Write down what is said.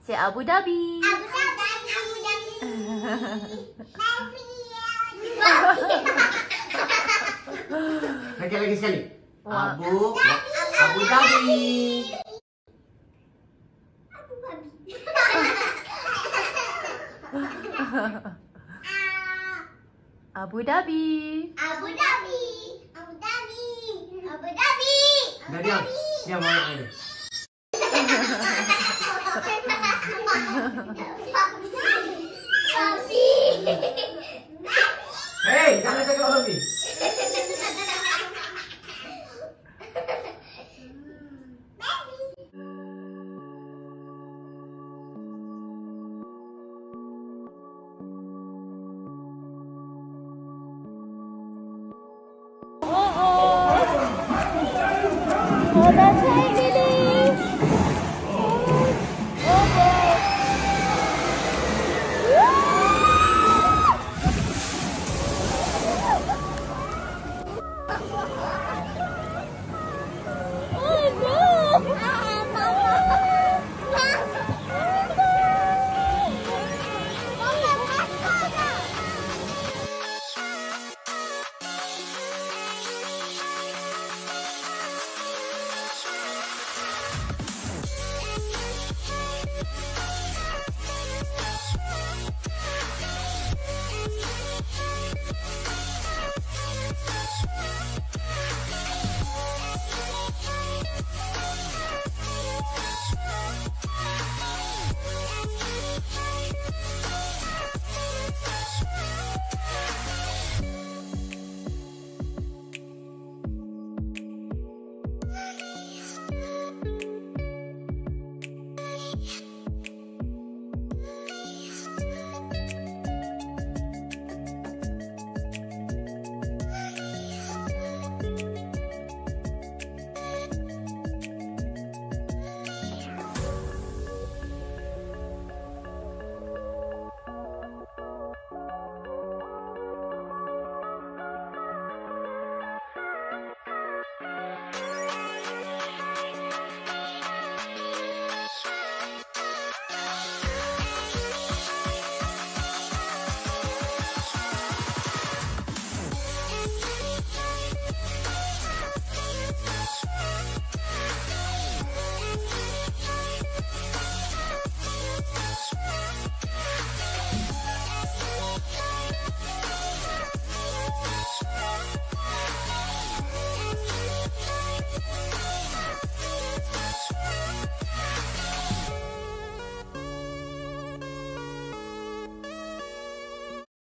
Say Abu Dhabi. Abu Dhabi. Abu Dhabi. Lagi sekali. Wah. Abu Dhabi. Abu Dhabi. Abu Dhabi. Abu Dhabi. Abu Dhabi. Dah diam. Diam awak ni. Babi. Hei, jangan cakap babi. Oh, that's right, Lily.